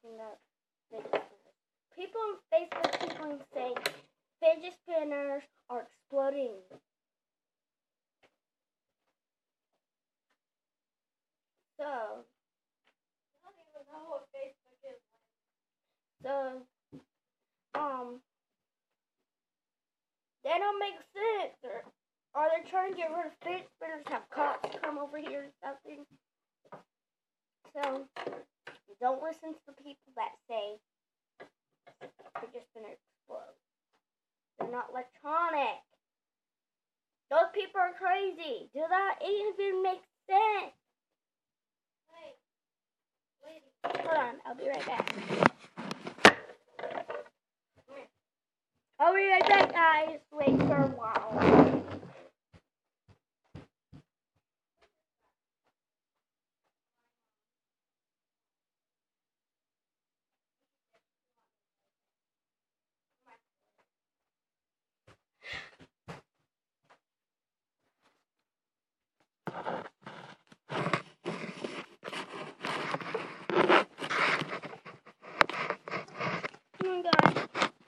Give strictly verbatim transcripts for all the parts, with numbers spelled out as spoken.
talking about fidget spinners. People on Facebook keep on saying fidget spinners are exploding. So, I don't even know what Facebook is. So, um, they don't make sense. Or are they trying to get rid of fidget spinners? Have cops come over here or something? So, don't listen to the people that say they're just gonna explode. They're not electronic. Those people are crazy. Do that even make sense? Wait, wait. Hold on, I'll be right back. I'll be right back, guys. Wait for a while. Come on, guys.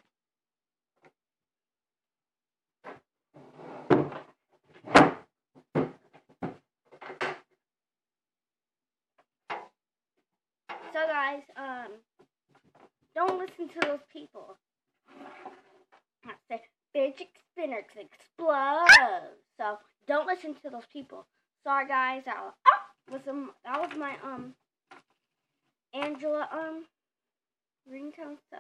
So, guys, um, don't listen to those people. I say fidget spinners explode. So, don't listen to those people. Sorry, guys. That was, oh, was um, that was my um Angela um ringtone. So,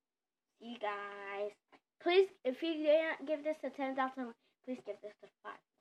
see you guys. Please, if you didn't give this a ten out of ten, please give this a five.